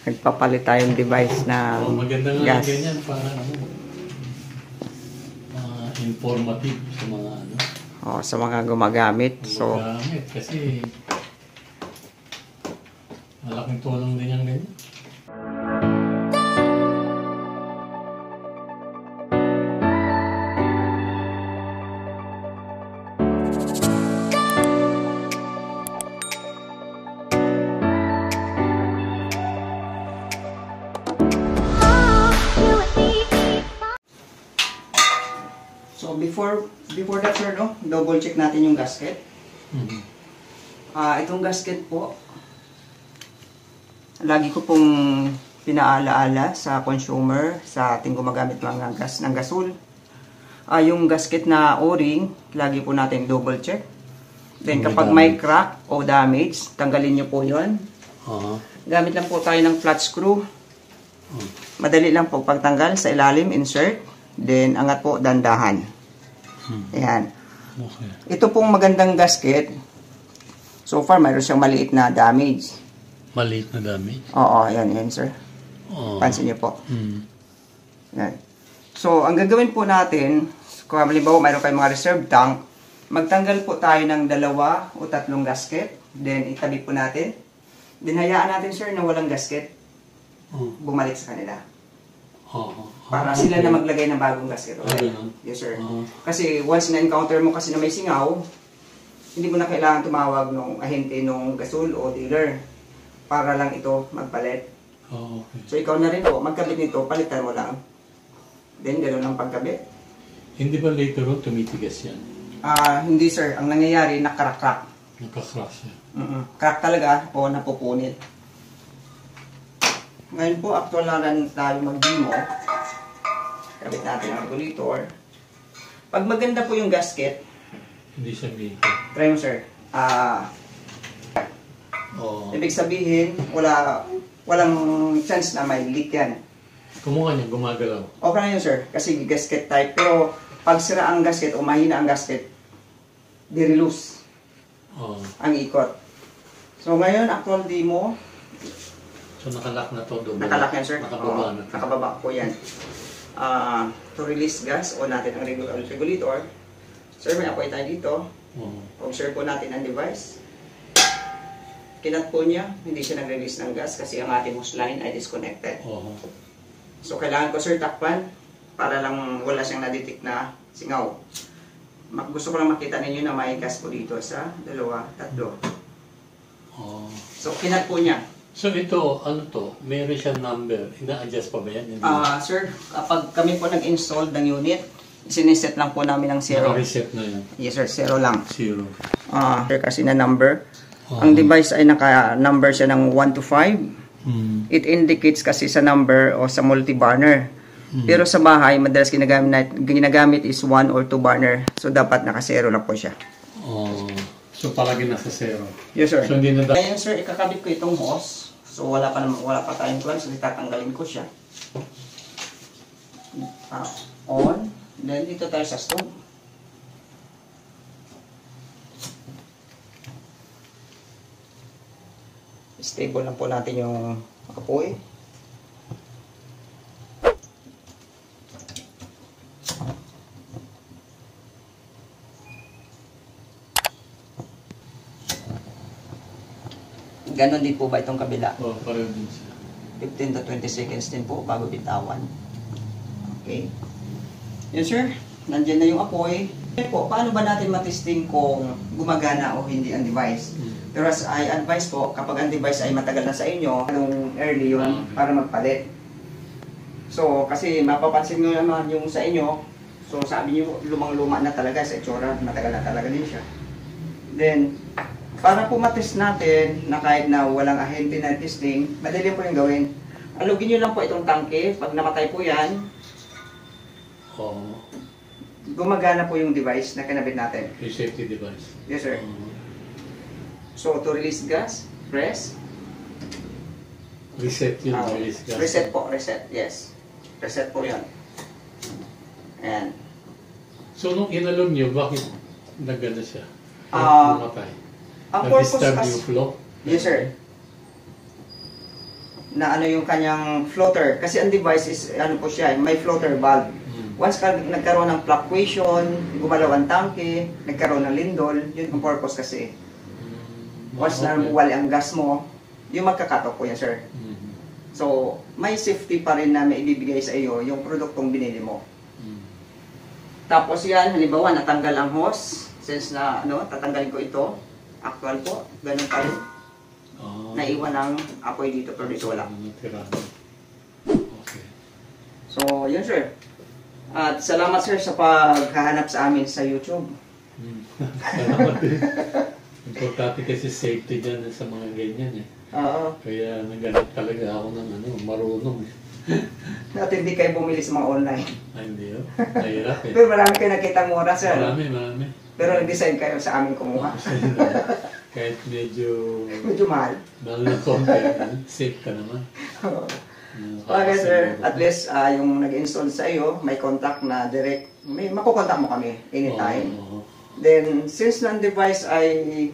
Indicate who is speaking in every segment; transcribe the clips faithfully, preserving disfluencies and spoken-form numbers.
Speaker 1: nagpapalit tayong device na
Speaker 2: oh, maganda nga
Speaker 1: gas.
Speaker 2: Ganyan para ano, uh, informative sa mga ano.
Speaker 1: Oh, sa mga gumagamit. So,
Speaker 2: gumagamit kasi malaking tulong din yung ganyan.
Speaker 1: So before before that sir, no, double check natin yung gasket.
Speaker 2: Mm-hmm.
Speaker 1: Uh, itong gasket po, lagi ko pong pinaalaala sa consumer, sa ating gumagamit mga gas ng gasol. Uh, yung gasket na O-ring, lagi po natin double check. Then kapag may crack o damage, tanggalin nyo po yun.
Speaker 2: Uh-huh.
Speaker 1: Gamit lang po tayo ng flat screw. Madali lang po pagtanggal, sa ilalim, insert. Then angat po, dandahan.
Speaker 2: Hmm.
Speaker 1: Ayan.
Speaker 2: Okay.
Speaker 1: Ito pong magandang gasket. So far, mayroon siyang maliit na damage.
Speaker 2: Maliit na damage?
Speaker 1: Oo, ayan, ayan sir.
Speaker 2: Oh.
Speaker 1: Pansin niyo po.
Speaker 2: Hmm.
Speaker 1: Ayan. So, ang gagawin po natin, kung halimbawa mayroon kayong mga reserve tank, magtanggal po tayo ng dalawa o tatlong gasket. Then, itabi po natin. Then, hayaan natin sir na walang gasket.
Speaker 2: Oh.
Speaker 1: Bumalik sa kanila.
Speaker 2: Oh.
Speaker 1: Para sila na maglagay ng bagong gasket. Okay?
Speaker 2: Ah,
Speaker 1: Yes sir.
Speaker 2: Uh-huh.
Speaker 1: Kasi once na-encounter mo kasi na may singaw, hindi mo na kailangan tumawag ng ahente ng gasol o dealer para lang ito magpalit.
Speaker 2: Oh, okay.
Speaker 1: So ikaw na rin po, magkabit nito, palitan mo lang. Then gano'n ang pagkabit.
Speaker 2: Hindi ba later on tumitigas yan?
Speaker 1: Ah, hindi sir. Ang nangyayari, nakarak-crack.
Speaker 2: Nakakross yan.
Speaker 1: Mm-mm. Crack talaga o napupunit. Ngayon po, actual na rin tayo mag-demo. Kabit natin ang regulator. Pag maganda po yung gasket,
Speaker 2: Hindi siya big.
Speaker 1: try mo sir. Ah,
Speaker 2: Oh.
Speaker 1: ibig sabihin, wala walang chance na may leak yan.
Speaker 2: Kumuha niya, gumagalaw.
Speaker 1: Okay na yun sir, kasi gasket type. Pero pag sira ang gasket o mahina ang gasket, di-reloose
Speaker 2: Oh.
Speaker 1: ang ikot. So ngayon, actual demo,
Speaker 2: So nakalock na to, double.
Speaker 1: nakalock yan sir.
Speaker 2: Nakababa
Speaker 1: Oo,
Speaker 2: na to.
Speaker 1: nakababa po yan. Ah, to release gas, o natin ang regu- regulator. Sir, may apoy tayo dito.
Speaker 2: Oh.
Speaker 1: Observe po natin ang device. Kinat po niya, hindi siya nag-release ng gas kasi ang ating hose line ay disconnected.
Speaker 2: Oh.
Speaker 1: So kailangan ko sir takpan para lang wala siyang nadetect na singaw. Ma- Gusto ko lang makita ninyo na may gas po dito sa dalawa, tatlo.
Speaker 2: Oh.
Speaker 1: So kinat po niya.
Speaker 2: So ito, ano to? Meron siyang number. Ina-adjust pa ba yan? Hindi.
Speaker 1: Ah, sir, kapag kami po nag-install ng unit, siniset lang po namin ng zero.
Speaker 2: Naka-reset na yan.
Speaker 1: Yes sir, zero lang.
Speaker 2: Zero.
Speaker 1: Ah, sir, kasi na number.
Speaker 2: Oh.
Speaker 1: Ang device ay naka-number siya ng one to five.
Speaker 2: Hmm.
Speaker 1: It indicates kasi sa number o sa multi-burner.
Speaker 2: Hmm.
Speaker 1: Pero sa bahay, madalas ginagamit, ginagamit is one or two burner. So, dapat naka-zero lang po siya.
Speaker 2: Oh. So palagi nasa zero.
Speaker 1: Yes, sir.
Speaker 2: So hindi na
Speaker 1: Ngayon, sir, ikakabit ko itong hose. So, wala pa naman, wala pa tayong plan. So, tatanggalin ko siya. Ah, on. Then, dito tayo sa stove. Stable lang po natin yung apoy. Ganon din po ba itong kabila?
Speaker 2: Oh, pareho din siya.
Speaker 1: fifteen to twenty seconds din po bago bitawan. Okay. Yes sir, nandiyan na yung apoy. Po, paano ba natin matesting kung gumagana o hindi ang device?
Speaker 2: Hmm.
Speaker 1: Pero as I advise po, kapag ang device ay matagal na sa inyo, anong early yun para magpalit. So, kasi mapapansin nyo naman yung sa inyo, so sabi nyo, lumang-luma na talaga sa itsura, matagal na talaga din siya. Then, para po matest natin na kahit na walang ahente na testing, madali po yung gawin. Alugin nyo lang po itong tangke, pag namatay po yan,
Speaker 2: Oh.
Speaker 1: gumagana po yung device na kinabit natin.
Speaker 2: Yung safety device.
Speaker 1: Yes sir.
Speaker 2: Oh.
Speaker 1: So, to release gas, press.
Speaker 2: Reset yun.
Speaker 1: Ah,
Speaker 2: Release gas.
Speaker 1: reset po, reset, yes. Reset po yan. Ayan.
Speaker 2: So nung inalon nyo, bakit nagana siya?
Speaker 1: Ah,
Speaker 2: Namatay?
Speaker 1: Ang purpose
Speaker 2: Nag-disturb
Speaker 1: kasi...
Speaker 2: yung flow?
Speaker 1: Yes sir. na ano yung kanyang floater. Kasi ang device is, ano po siya, may floater valve.
Speaker 2: Mm.
Speaker 1: Once ka, nagkaroon ng fluctuation, gumalaw ang tangke, nagkaroon ng lindol, yun ang purpose kasi.
Speaker 2: Mm.
Speaker 1: Once na
Speaker 2: Okay.
Speaker 1: wali ang gas mo, yung magkakatok po yan, sir.
Speaker 2: Mm.
Speaker 1: So, may safety pa rin na may ibibigay sa iyo yung produktong binili mo.
Speaker 2: Mm.
Speaker 1: Tapos yan, halimbawa, natanggal ang hose. Since na, ano, tatanggalin ko ito. Actual po, ganun pa rin.
Speaker 2: Ah.
Speaker 1: Naiwan ang apoy dito, pero dito wala.
Speaker 2: Natira. Okay.
Speaker 1: So, yun sir. At salamat sir sa paghahanap sa amin sa YouTube.
Speaker 2: Mm. Salamat din. Importante kasi safety dyan sa mga ganyan eh.
Speaker 1: Oo.
Speaker 2: Kaya naghanap talaga ako ng ano, marunong eh.
Speaker 1: At hindi kayo bumili sa mga online.
Speaker 2: Ay, hindi oh. Mahirap eh.
Speaker 1: Pero marami kayo nakita mura sir.
Speaker 2: Marami, marami.
Speaker 1: Pero nag-decide kayo sa amin kumuha.
Speaker 2: Kahit medyo
Speaker 1: Medyo mahal.
Speaker 2: mahal na konti, safe ka naman.
Speaker 1: Oo.
Speaker 2: Uh,
Speaker 1: Okay sir, at least ah, yung nag-install sa iyo, may contact na direct, may makukontak mo kami anytime.
Speaker 2: Oo.
Speaker 1: Then, since ng device ay,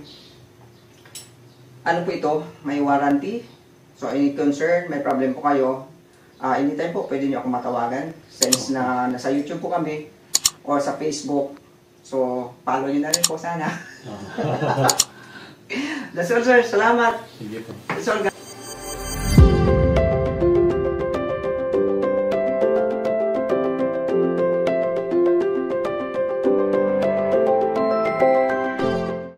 Speaker 1: ano po ito, may warranty. So, any concern, may problem po kayo, ah anytime po, pwede nyo ako matawagan. Since na nasa YouTube po kami, or sa Facebook. So, follow nyo na rin po sana.
Speaker 2: Ah.
Speaker 1: That's all sir, salamat.
Speaker 2: Sige po.
Speaker 1: That's all guys.